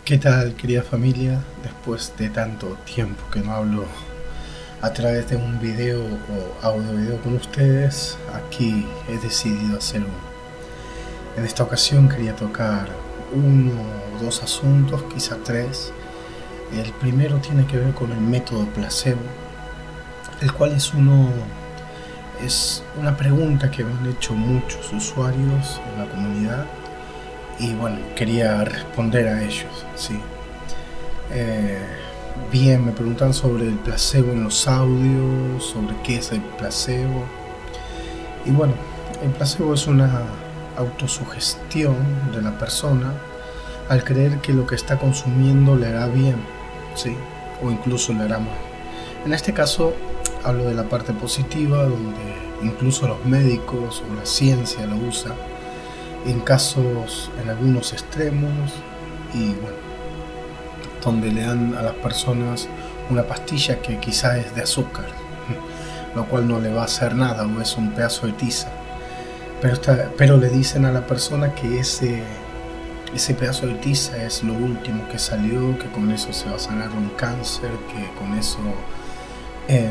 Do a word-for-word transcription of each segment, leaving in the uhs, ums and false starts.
¿Qué tal, querida familia? Después de tanto tiempo que no hablo a través de un video o audio video con ustedes, aquí he decidido hacer uno. En esta ocasión quería tocar uno o dos asuntos, quizá tres. El primero tiene que ver con el método placebo, el cual es uno es una pregunta que me han hecho muchos usuarios en la comunidad. Y bueno, quería responder a ellos, sí. Eh, bien, me preguntan sobre el placebo en los audios, sobre qué es el placebo. Y bueno, el placebo es una autosugestión de la persona al creer que lo que está consumiendo le hará bien, sí, o incluso le hará mal. En este caso, hablo de la parte positiva, donde incluso los médicos o la ciencia lo usa en casos, en algunos extremos, y bueno, donde le dan a las personas una pastilla que quizá es de azúcar, lo cual no le va a hacer nada, o es un pedazo de tiza, pero, está, pero le dicen a la persona que ese, ese pedazo de tiza es lo último que salió, que con eso se va a sanar un cáncer, que con eso eh,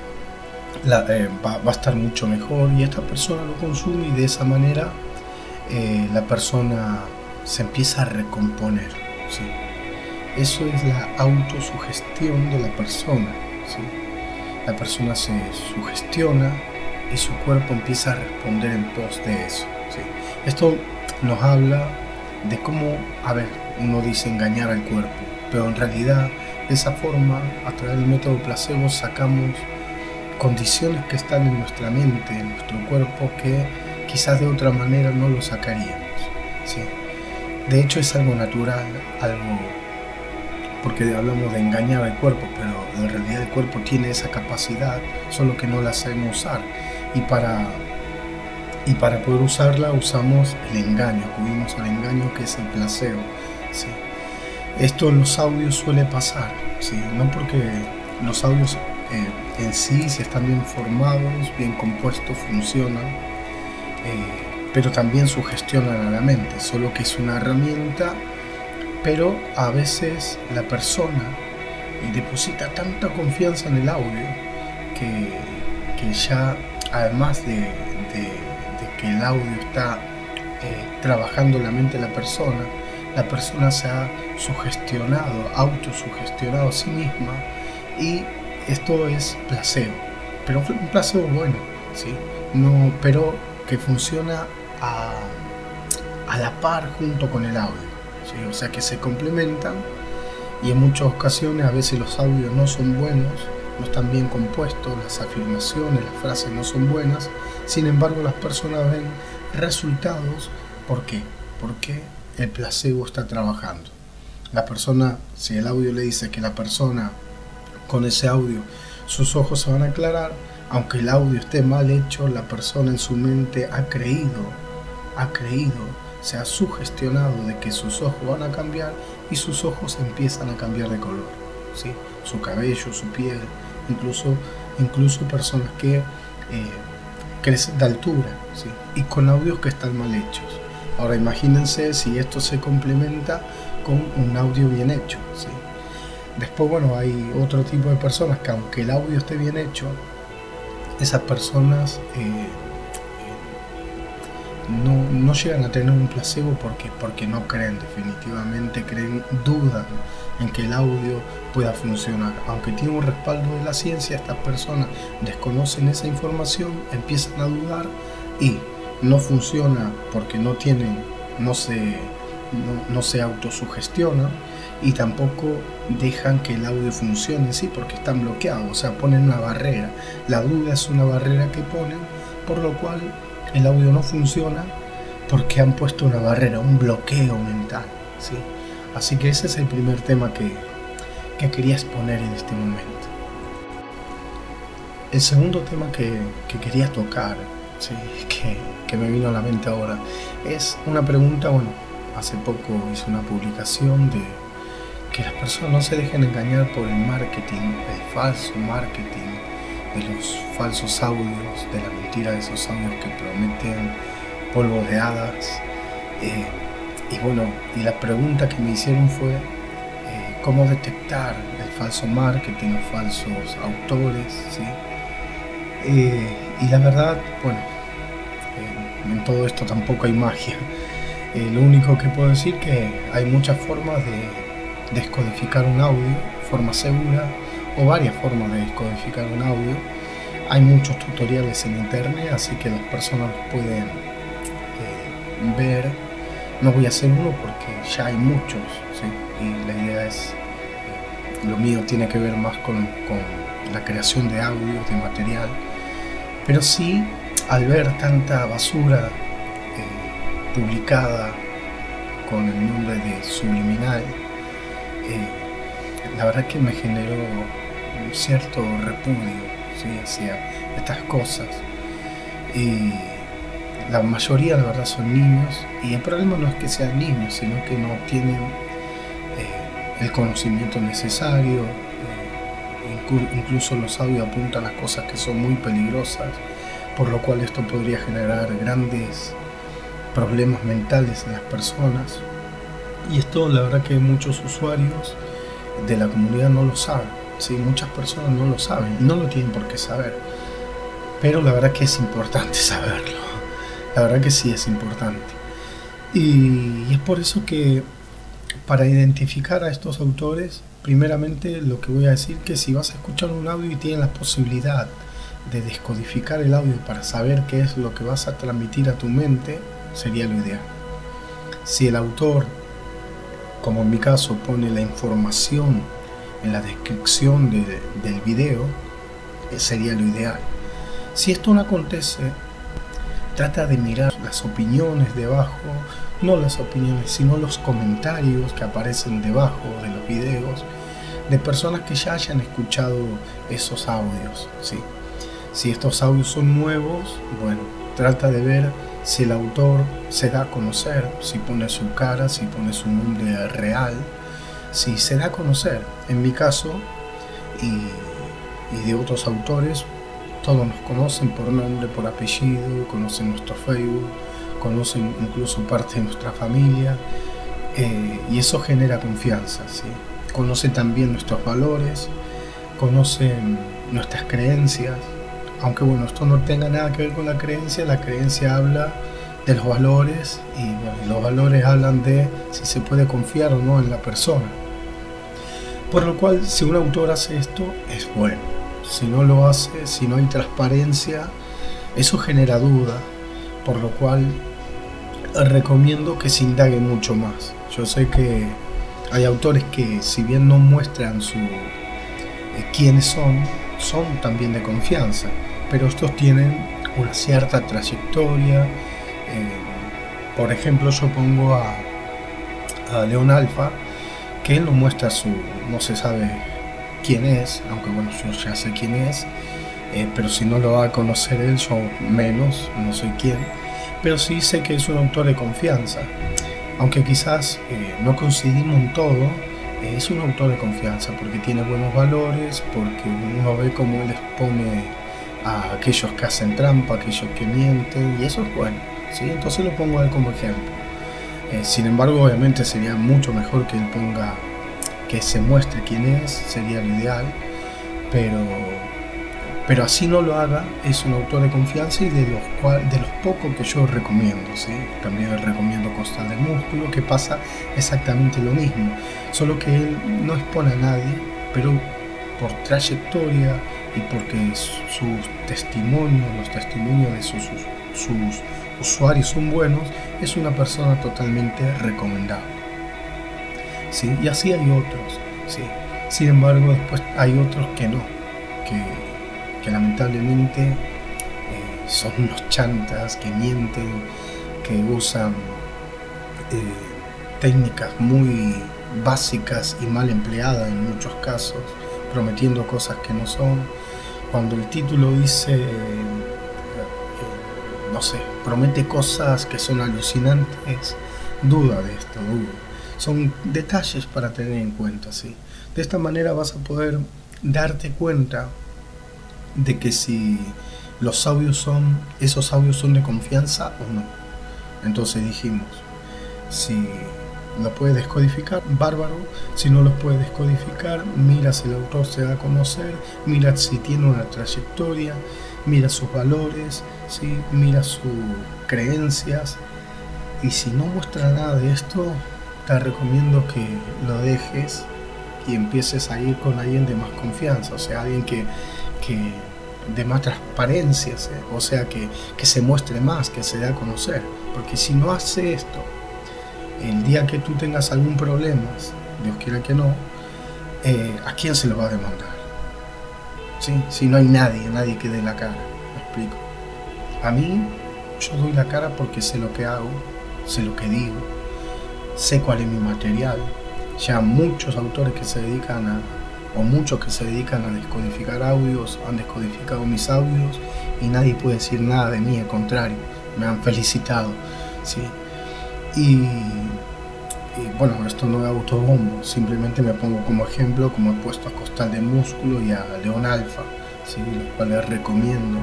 la, eh, va, va a estar mucho mejor, y esta persona lo consume y de esa manera Eh, la persona se empieza a recomponer, ¿sí? Eso es la autosugestión de la persona, ¿sí? La persona se sugestiona y su cuerpo empieza a responder en pos de eso, ¿sí? Esto nos habla de cómo, a ver, uno dice engañar al cuerpo, pero en realidad de esa forma, a través del método placebo, sacamos condiciones que están en nuestra mente, en nuestro cuerpo, que quizás de otra manera no lo sacaríamos, ¿sí? De hecho es algo natural, algo, porque hablamos de engañar al cuerpo, pero en realidad el cuerpo tiene esa capacidad, solo que no la sabemos usar, y para, y para poder usarla usamos el engaño, acudimos al engaño, que es el placebo, ¿sí? Esto en los audios suele pasar, ¿sí? No porque los audios eh, en sí, si están bien formados, bien compuestos, funcionan, Eh, pero también sugestionan a la mente, solo que es una herramienta, pero a veces la persona eh, deposita tanta confianza en el audio que, que ya, además de, de, de que el audio está eh, trabajando la mente de la persona, la persona se ha sugestionado, autosugestionado a sí misma, y esto es placebo, pero un placebo bueno, ¿sí? No, pero que funciona a, a la par junto con el audio, ¿sí? O sea que se complementan, y en muchas ocasiones a veces los audios no son buenos, no están bien compuestos, las afirmaciones, las frases no son buenas, sin embargo las personas ven resultados. ¿Por qué? Porque el placebo está trabajando. La persona, si el audio le dice que la persona con ese audio sus ojos se van a aclarar, aunque el audio esté mal hecho, la persona en su mente ha creído, ha creído, se ha sugestionado de que sus ojos van a cambiar, y sus ojos empiezan a cambiar de color, ¿sí? Su cabello, su piel, incluso, incluso personas que eh, crecen de altura, ¿sí? Y con audios que están mal hechos. Ahora imagínense si esto se complementa con un audio bien hecho, ¿sí? Después, bueno, hay otro tipo de personas que, aunque el audio esté bien hecho, esas personas eh, no, no llegan a tener un placebo porque, porque no creen, definitivamente creen, dudan en que el audio pueda funcionar. Aunque tiene un respaldo de la ciencia, estas personas desconocen esa información, empiezan a dudar y no funciona porque no tienen, no se, no, no se autosugestionan, y tampoco dejan que el audio funcione en sí porque están bloqueados, o sea, ponen una barrera. La duda es una barrera que ponen, por lo cual el audio no funciona porque han puesto una barrera, un bloqueo mental, ¿sí? Así que ese es el primer tema que, que quería exponer en este momento. El segundo tema que, que quería tocar, ¿sí? que, que me vino a la mente ahora, es una pregunta. Bueno, hace poco hice una publicación de que las personas no se dejen engañar por el marketing, el falso marketing, de los falsos audios, de la mentira de esos audios que prometen polvo de hadas. Eh, y bueno, y la pregunta que me hicieron fue cómo detectar el falso marketing, los falsos autores, ¿sí? Eh, y la verdad, bueno, eh, en todo esto tampoco hay magia. Eh, lo único que puedo decir es que hay muchas formas de descodificar un audio, forma segura, o varias formas de descodificar un audio. Hay muchos tutoriales en internet, así que las personas los pueden eh, ver. No voy a hacer uno porque ya hay muchos, ¿sí? Y la idea es, eh, lo mío tiene que ver más con, con la creación de audios, de material. Pero sí, al ver tanta basura eh, publicada con el nombre de subliminal, eh, la verdad que me generó un cierto repudio, ¿sí? Hacia estas cosas. Y la mayoría, la verdad, son niños, y el problema no es que sean niños, sino que no tienen eh, el conocimiento necesario. Incluso los audios apuntan a cosas que son muy peligrosas, por lo cual esto podría generar grandes problemas mentales en las personas. Y esto, la verdad, que muchos usuarios de la comunidad no lo saben, ¿sí? Muchas personas no lo saben y no lo tienen por qué saber, pero la verdad que es importante saberlo. La verdad que sí es importante. Y, y es por eso que, para identificar a estos autores, primeramente lo que voy a decir, que si vas a escuchar un audio y tienes la posibilidad de descodificar el audio para saber qué es lo que vas a transmitir a tu mente, sería lo ideal. Si el autor, como en mi caso, pone la información en la descripción de, del video, sería lo ideal. Si esto no acontece, trata de mirar las opiniones debajo, no las opiniones, sino los comentarios que aparecen debajo de los videos de personas que ya hayan escuchado esos audios, ¿sí? Si estos audios son nuevos, bueno, trata de ver si el autor se da a conocer, si pone su cara, si pone su nombre real, si se da a conocer. En mi caso y, y de otros autores, todos nos conocen por nombre, por apellido, conocen nuestro Facebook, conocen incluso parte de nuestra familia, eh, y eso genera confianza, ¿sí? Conocen también nuestros valores, conocen nuestras creencias, aunque bueno, esto no tenga nada que ver con la creencia. La creencia habla de los valores, y bueno, los valores hablan de si se puede confiar o no en la persona. Por lo cual, si un autor hace esto, es bueno. Si no lo hace, si no hay transparencia, eso genera duda, por lo cual recomiendo que se indague mucho más. Yo sé que hay autores que, si bien no muestran su eh, quiénes son, son también de confianza, pero estos tienen una cierta trayectoria. Eh, por ejemplo, yo pongo a, a León Alfa, que él no muestra su, no se sabe quién es, aunque bueno, yo ya sé quién es, eh, pero si no lo va a conocer él, yo menos, no soy quién, pero sí sé que es un autor de confianza, aunque quizás eh, no coincidimos en todo. Eh, es un autor de confianza porque tiene buenos valores, porque uno ve cómo él expone a aquellos que hacen trampa, a aquellos que mienten, y eso es bueno, ¿sí? Entonces lo pongo a él como ejemplo. Eh, sin embargo, obviamente sería mucho mejor que él ponga, que se muestre quién es, sería lo ideal, pero, pero así no lo haga. Es un autor de confianza y de los, cual, de los pocos que yo recomiendo, ¿sí? También recomiendo Costal del Músculo, que pasa exactamente lo mismo, solo que él no expone a nadie, pero por trayectoria y porque sus testimonios, los testimonios de sus, sus, sus usuarios son buenos, es una persona totalmente recomendable. ¿Sí? Y así hay otros, ¿sí? Sin embargo, después hay otros que no, que, que lamentablemente eh, son unos chantas, que mienten, que usan eh, técnicas muy básicas y mal empleadas en muchos casos, prometiendo cosas que no son. Cuando el título dice, eh, eh, no sé, promete cosas que son alucinantes, duda de esto, duda. Son detalles para tener en cuenta, ¿sí? De esta manera vas a poder darte cuenta de que si los audios son, esos audios son de confianza o no. Entonces dijimos, si lo puedes descodificar, bárbaro. Si no los puedes descodificar, mira si el autor se da a conocer, mira si tiene una trayectoria, mira sus valores, ¿sí? Mira sus creencias. Y si no muestra nada de esto, te recomiendo que lo dejes y empieces a ir con alguien de más confianza, o sea, alguien que, que de más transparencia, ¿sí? O sea, que, que se muestre más, que se dé a conocer. Porque si no hace esto, el día que tú tengas algún problema, Dios quiera que no, eh, ¿a quién se lo va a demandar? ¿Sí? Si no hay nadie, nadie que dé la cara, ¿me explico? A mí, yo doy la cara porque sé lo que hago, sé lo que digo, sé cuál es mi material. Ya muchos autores que se dedican a, o muchos que se dedican a descodificar audios, han descodificado mis audios y nadie puede decir nada de mí, al contrario, me han felicitado, ¿sí? Y, y bueno, esto no es autobombo, simplemente me pongo como ejemplo, como he puesto a Costal de Músculo y a León Alfa, ¿sí? Los cuales recomiendo.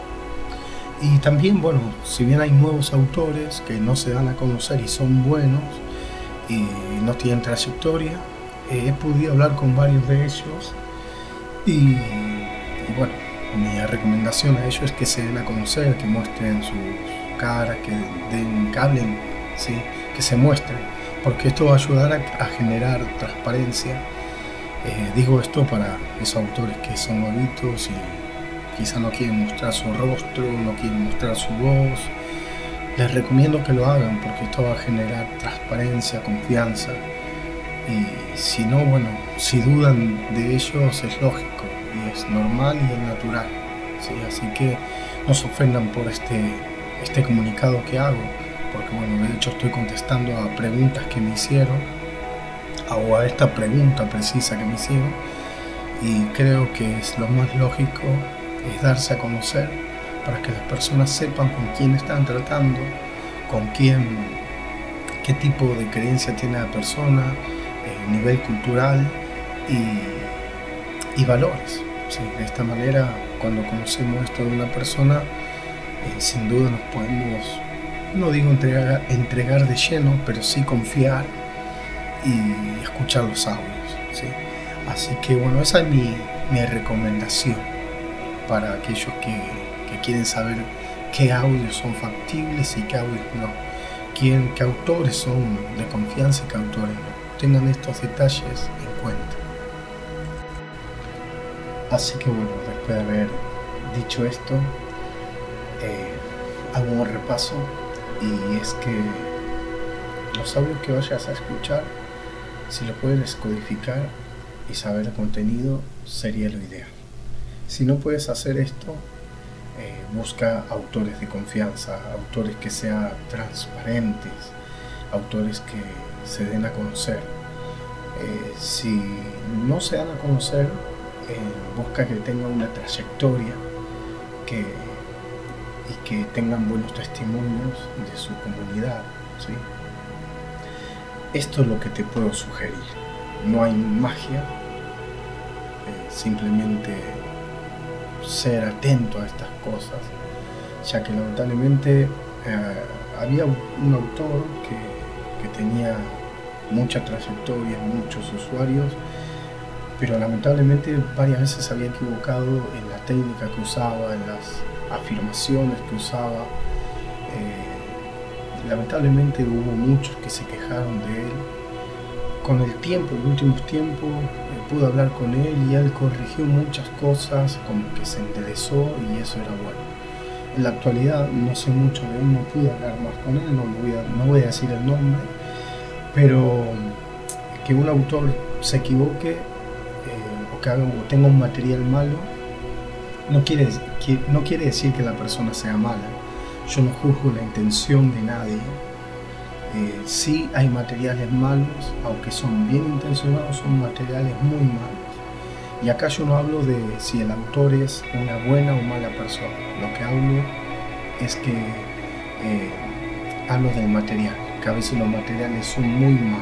Y también, bueno, si bien hay nuevos autores que no se dan a conocer y son buenos y no tienen trayectoria, eh, he podido hablar con varios de ellos y, y bueno, mi recomendación a ellos es que se den a conocer, que muestren sus caras, que den, que hablen, ¿sí? Que se muestren, porque esto va a ayudar a, a generar transparencia. Eh, digo esto para esos autores que son novitos y quizá no quieren mostrar su rostro, no quieren mostrar su voz. Les recomiendo que lo hagan porque esto va a generar transparencia, confianza. Y si no, bueno, si dudan de ellos es lógico y es normal y es natural, ¿sí? Así que no se ofendan por este, este comunicado que hago, porque bueno, de hecho estoy contestando a preguntas que me hicieron, o a esta pregunta precisa que me hicieron, y creo que es lo más lógico, es darse a conocer para que las personas sepan con quién están tratando, con quién, qué tipo de creencia tiene la persona, eh, nivel cultural y, y valores, ¿sí? De esta manera, cuando conocemos esto de una persona, eh, sin duda nos podemos, no digo entregar, entregar de lleno, pero sí confiar y escuchar los audios, ¿sí? Así que bueno, esa es mi, mi recomendación para aquellos que, que quieren saber qué audios son factibles y qué audios no, quién, qué autores son de confianza y qué autores no. Tengan estos detalles en cuenta. Así que bueno, después de haber dicho esto, eh, hago un repaso, y es que los audios que vayas a escuchar, si lo puedes descodificar y saber el contenido, sería lo ideal. Si no puedes hacer esto, eh, busca autores de confianza, autores que sean transparentes, autores que se den a conocer. Eh, si no se dan a conocer, eh, busca que tengan una trayectoria que, y que tengan buenos testimonios de su comunidad, ¿sí? Esto es lo que te puedo sugerir. No hay magia, eh, simplemente ser atento a estas cosas, ya que lamentablemente eh, había un autor que, que tenía mucha trayectoria, muchos usuarios, pero lamentablemente varias veces se había equivocado en la técnica que usaba, en las afirmaciones que usaba. Eh, lamentablemente hubo muchos que se quejaron de él. Con el tiempo, en los últimos tiempos, eh, pude hablar con él y él corrigió muchas cosas, como que se enderezó, y eso era bueno. En la actualidad no sé mucho de él, no pude hablar más con él, no voy a, no voy a decir el nombre, pero que un autor se equivoque eh, o que haga, o tenga un material malo, no quiere, que, no quiere decir que la persona sea mala. Yo no juzgo la intención de nadie. Eh, sí hay materiales malos, aunque son bien intencionados, son materiales muy malos. Y acá yo no hablo de si el autor es una buena o mala persona. Lo que hablo es que eh, hablo del material, que a veces los materiales son muy malos,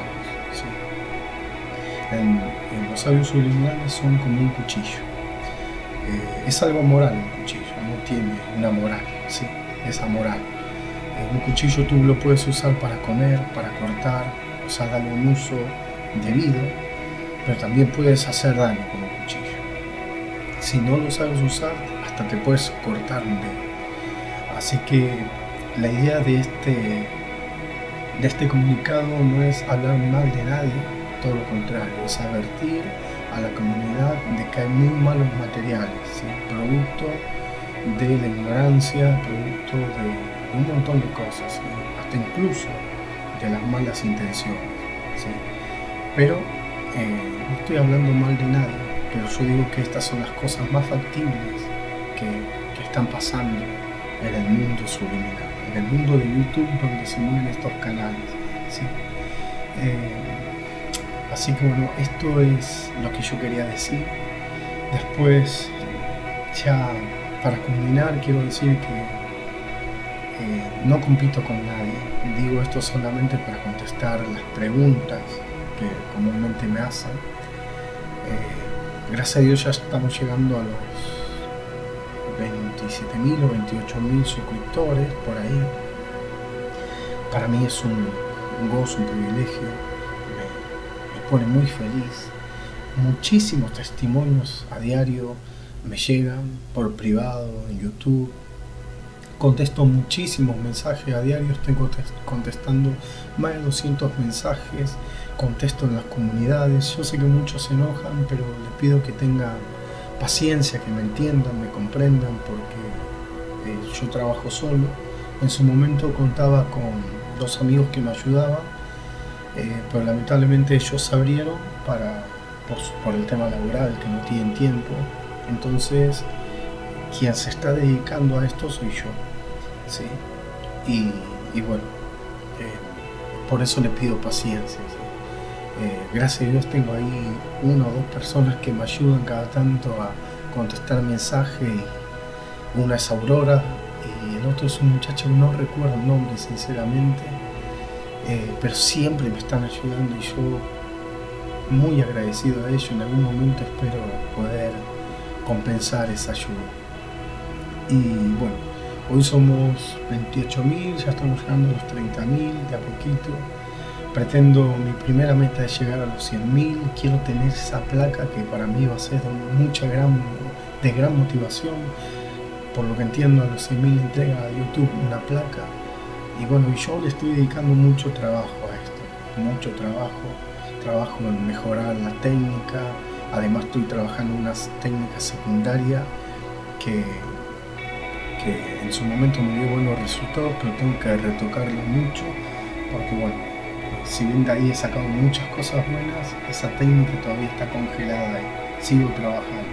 ¿sí? En, en los audios subliminales son como un cuchillo. Eh, es algo moral un cuchillo, no tiene una moral, ¿sí? Es amoral. Un cuchillo tú lo puedes usar para comer, para cortar, o sea, darle un uso debido, pero también puedes hacer daño con un cuchillo. Si no lo sabes usar, hasta te puedes cortar un dedo. Así que la idea de este, de este comunicado no es hablar mal de nadie, todo lo contrario, es advertir a la comunidad de que hay muy malos materiales, ¿sí? Producto de la ignorancia, producto de un montón de cosas, ¿sí? Hasta incluso de las malas intenciones, ¿sí? Pero eh, no estoy hablando mal de nadie, pero yo digo que estas son las cosas más factibles que, que están pasando en el mundo subliminal, en el mundo de YouTube donde se mueven estos canales, ¿sí? Eh, así que bueno, esto es lo que yo quería decir. Después, ya para culminar, quiero decir que eh, no compito con nadie. Digo esto solamente para contestar las preguntas que comúnmente me hacen. Eh, gracias a Dios ya estamos llegando a los veintisiete mil o veintiocho mil suscriptores por ahí. Para mí es un, un gozo, un privilegio, me, me pone muy feliz. Muchísimos testimonios a diario me llegan por privado en YouTube. Contesto muchísimos mensajes a diario, estoy contestando más de doscientos mensajes, contesto en las comunidades. Yo sé que muchos se enojan, pero les pido que tengan paciencia, que me entiendan, me comprendan, porque eh, yo trabajo solo. En su momento contaba con dos amigos que me ayudaban, eh, pero lamentablemente ellos se abrieron para, por, por el tema laboral, que no tienen tiempo. Entonces, quien se está dedicando a esto soy yo, ¿sí? Y, y bueno, eh, por eso le pido paciencia, ¿sí? Eh, gracias a Dios tengo ahí una o dos personas que me ayudan cada tanto a contestar mensajes. Una es Aurora y el otro es un muchacho que no recuerdo el nombre sinceramente, eh, pero siempre me están ayudando y yo muy agradecido a ellos. En algún momento espero poder compensar esa ayuda. Y bueno, hoy somos veintiocho mil, ya estamos llegando a los treinta mil de a poquito. Pretendo, mi primera meta es llegar a los cien mil. Quiero tener esa placa que para mí va a ser de mucha gran, de gran motivación. Por lo que entiendo, a los cien mil entrega a YouTube una placa. Y bueno, yo le estoy dedicando mucho trabajo a esto, mucho trabajo, trabajo en mejorar la técnica. Además estoy trabajando en unas técnicas secundarias que, que en su momento me dio buenos resultados, pero tengo que retocarlo mucho, porque bueno, si bien de ahí he sacado muchas cosas buenas, esa técnica todavía está congelada y sigo trabajando.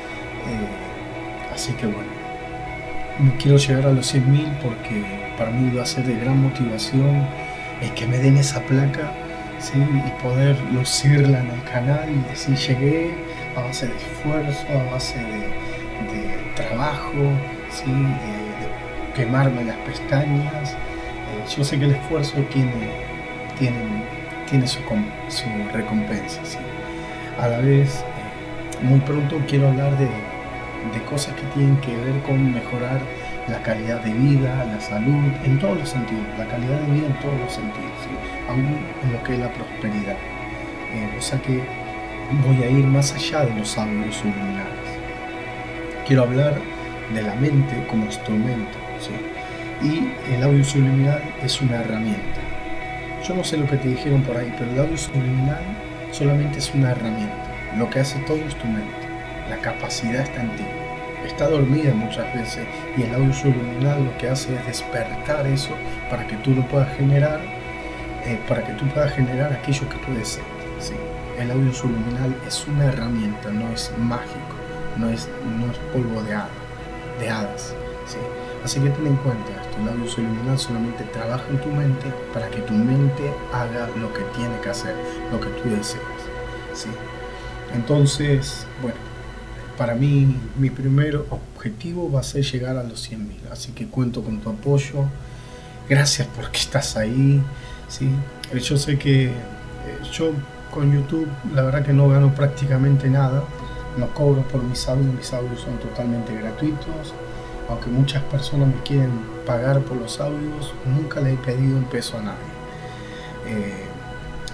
Eh, así que bueno, quiero llegar a los cien mil porque para mí va a ser de gran motivación el que me den esa placa, ¿sí? Y poder lucirla en el canal y decir llegué a base de esfuerzo, a base de, de trabajo, ¿sí? de, de quemarme las pestañas. Eh, yo sé que el esfuerzo tiene, tiene, tiene su, su recompensa, ¿sí? A la vez, eh, muy pronto quiero hablar de, de cosas que tienen que ver con mejorar la calidad de vida, la salud, en todos los sentidos, la calidad de vida en todos los sentidos, ¿sí? Aún en lo que es la prosperidad. Eh, o sea que voy a ir más allá de los audios subliminales. Quiero hablar de la mente como instrumento, ¿sí? Y el audio subliminal es una herramienta. Yo no sé lo que te dijeron por ahí, pero el audio subliminal solamente es una herramienta. Lo que hace todo es tu mente. La capacidad está en ti. Está dormida muchas veces y el audio subliminal lo que hace es despertar eso para que tú lo puedas generar, eh, para que tú puedas generar aquello que tú deseas, ¿sí? El audio subliminal es una herramienta, no es mágico, no es, no es polvo de hadas, de hadas, ¿sí? Así que ten en cuenta esto, el audio subliminal solamente trabaja en tu mente para que tu mente haga lo que tiene que hacer, lo que tú deseas, ¿sí? Entonces, bueno, para mí, mi primer objetivo va a ser llegar a los cien mil, así que cuento con tu apoyo. Gracias porque estás ahí, ¿sí? Yo sé que eh, yo con YouTube, la verdad que no gano prácticamente nada, no cobro por mis audios, mis audios son totalmente gratuitos, aunque muchas personas me quieren pagar por los audios, nunca le he pedido un peso a nadie. Eh,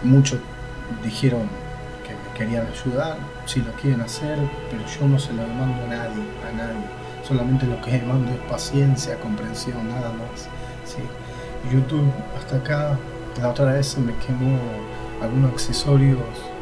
muchos dijeron que me querían ayudar, si lo quieren hacer, pero yo no se lo demando a nadie, a nadie. Solamente lo que demando es paciencia, comprensión, nada más. ¿Sí? YouTube hasta acá, la otra vez se me quemó algunos accesorios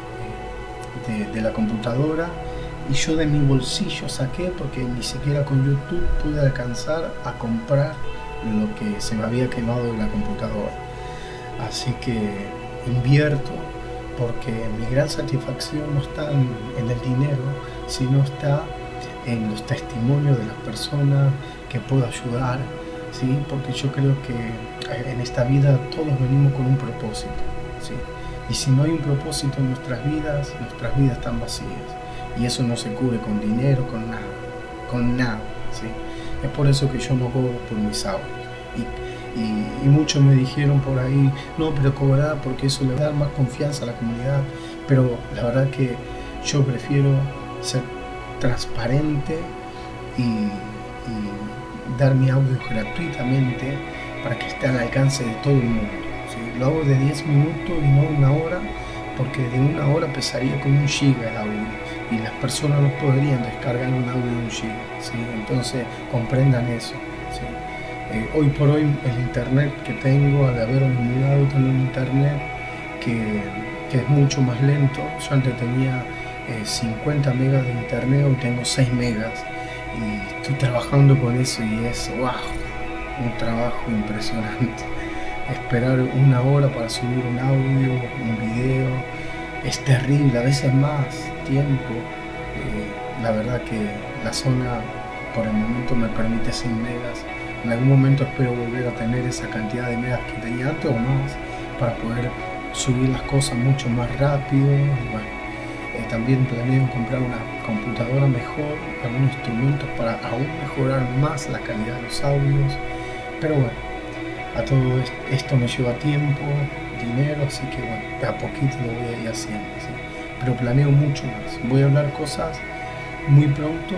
de, de la computadora y yo de mi bolsillo saqué, porque ni siquiera con YouTube pude alcanzar a comprar lo que se me había quemado de la computadora. Así que invierto, porque mi gran satisfacción no está en, en el dinero, sino está en los testimonios de las personas que puedo ayudar, ¿sí? Porque yo creo que en esta vida todos venimos con un propósito, ¿sí? Y si no hay un propósito en nuestras vidas, nuestras vidas están vacías. Y eso no se cubre con dinero, con nada, con nada, ¿sí? Es por eso que yo no cobro por mis audios. Y, y, y muchos me dijeron por ahí, no, pero cobrar porque eso le da más confianza a la comunidad. Pero la verdad que yo prefiero ser transparente y, y dar mi audio gratuitamente para que esté al alcance de todo el mundo, ¿sí? Lo hago de diez minutos y no una hora, porque de una hora pesaría como un giga el audio y las personas no podrían descargar un audio de un giga, ¿sí? Entonces comprendan eso, ¿sí? Eh, hoy por hoy el internet que tengo, al haberme mudado, tengo un internet que, que es mucho más lento. Yo antes tenía eh, cincuenta megas de internet, hoy tengo seis megas y estoy trabajando con eso y es wow, un trabajo impresionante. Esperar una hora para subir un audio, un video, es terrible, a veces más tiempo. Eh, la verdad que la zona por el momento me permite cien megas. En algún momento espero volver a tener esa cantidad de megas que tenía antes o más, para poder subir las cosas mucho más rápido. Y bueno, eh, también planeo comprar una computadora mejor, algunos instrumentos para aún mejorar más la calidad de los audios. Pero bueno, a todo esto me lleva tiempo, dinero, así que bueno, de a poquito lo voy a ir haciendo, ¿sí? Pero planeo mucho más. Voy a hablar cosas muy pronto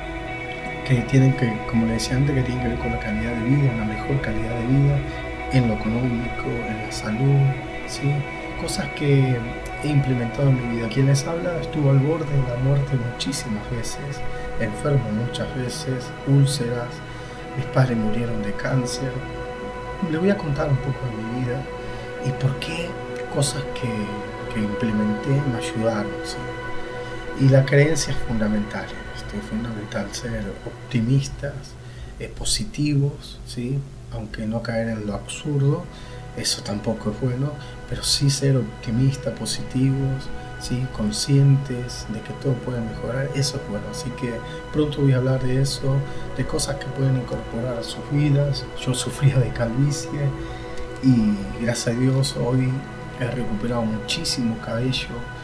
que tienen que, como le decía antes, que tienen que ver con la calidad de vida, una mejor calidad de vida, en lo económico, en la salud, ¿sí? Cosas que he implementado en mi vida. Quien les habla estuvo al borde de la muerte muchísimas veces, enfermo muchas veces, úlceras, mis padres murieron de cáncer. Le voy a contar un poco de mi vida y por qué cosas que, que implementé me ayudaron, ¿sí? Y la creencia es fundamental, esto es fundamental, ser optimistas, eh, positivos, ¿sí? Aunque no caer en lo absurdo, eso tampoco es bueno, pero sí ser optimistas, positivos, ¿sí? Conscientes de que todo puede mejorar, eso es bueno. Así que pronto voy a hablar de eso, de cosas que pueden incorporar a sus vidas. Yo sufría de calvicie y gracias a Dios hoy he recuperado muchísimo cabello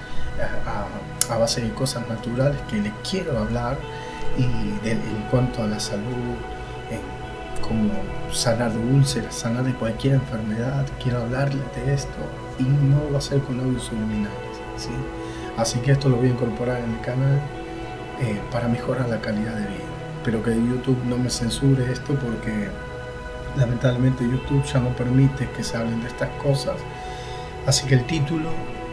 a, a, a base de cosas naturales que les quiero hablar, y de, en cuanto a la salud, en cómo sanar de úlceras, sanar de cualquier enfermedad. Quiero hablarles de esto y no va a ser con audios subliminales, ¿sí? Así que esto lo voy a incorporar en el canal eh, para mejorar la calidad de vida. Pero que YouTube no me censure esto, porque lamentablemente YouTube ya no permite que se hablen de estas cosas. Así que el título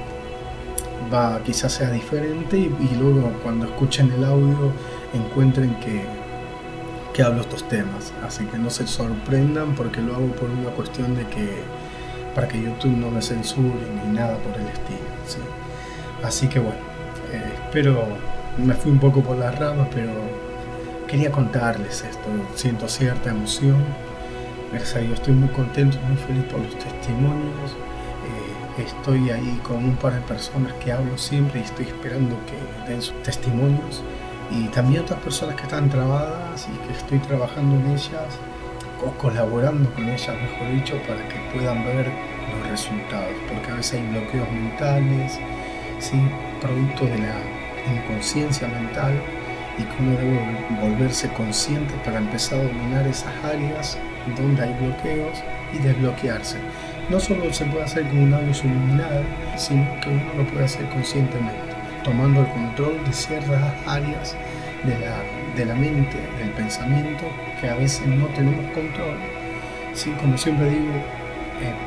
va, quizás sea diferente, y, y luego cuando escuchen el audio encuentren que, que hablo estos temas. Así que no se sorprendan, porque lo hago por una cuestión de que para que YouTube no me censure ni nada por el estilo, ¿sí? Así que bueno, eh, espero, me fui un poco por las ramas, pero quería contarles esto. Siento cierta emoción, gracias a Dios estoy muy contento, muy feliz por los testimonios. Eh, estoy ahí con un par de personas que hablo siempre y estoy esperando que den sus testimonios, y también otras personas que están trabadas y que estoy trabajando en ellas o colaborando con ellas, mejor dicho, para que puedan ver los resultados, porque a veces hay bloqueos mentales, ¿sí? Producto de la inconsciencia mental, y que uno debe volverse consciente para empezar a dominar esas áreas donde hay bloqueos y desbloquearse. No solo se puede hacer con un audio subliminal, sino que uno lo puede hacer conscientemente, tomando el control de ciertas áreas de la, de la mente, del pensamiento, que a veces no tenemos control, ¿sí? Como siempre digo, eh,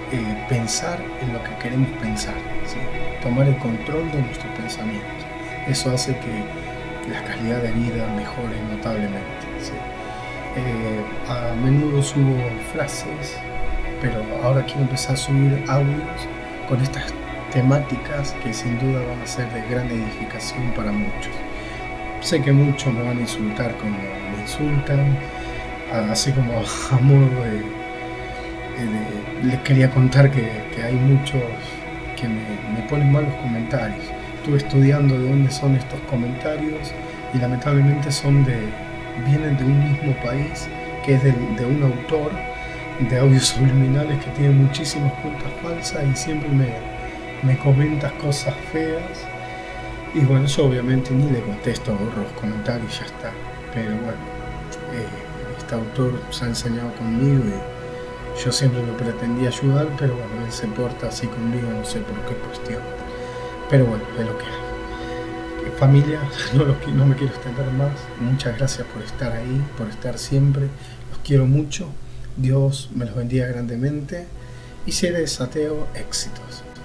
eh, pensar en lo que queremos pensar, ¿sí? Tomar el control de nuestros pensamientos. Eso hace que la calidad de vida mejore notablemente, ¿sí? Eh, a menudo subo frases, pero ahora quiero empezar a subir audios con estas temáticas que sin duda van a ser de gran edificación para muchos. Sé que muchos me van a insultar como me insultan, así como a modo de, de les quería contar que, que hay muchos que me, me ponen malos comentarios. Estuve estudiando de dónde son estos comentarios y lamentablemente son de vienen de un mismo país, que es de, de un autor de audios subliminales que tiene muchísimas cuentas falsas y siempre me, me comentas cosas feas. Y bueno, yo obviamente ni le contesto, borro los comentarios y ya está. Pero bueno, eh, este autor se ha enseñado conmigo y yo siempre lo pretendí ayudar, pero bueno, él se porta así conmigo, no sé por qué cuestión. Pero bueno, es lo que hay. Familia, no, lo, no me quiero extender más. Muchas gracias por estar ahí, por estar siempre. Los quiero mucho. Dios me los bendiga grandemente. Y si eres ateo, éxitos.